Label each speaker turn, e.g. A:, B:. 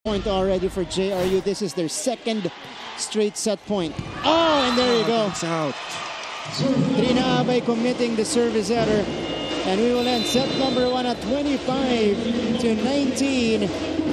A: point already for JRU. This is their second straight set point. Oh, and there you go.
B: It's out.
A: Trina Abay committing the service error. And we will end set number 1 at 25-19.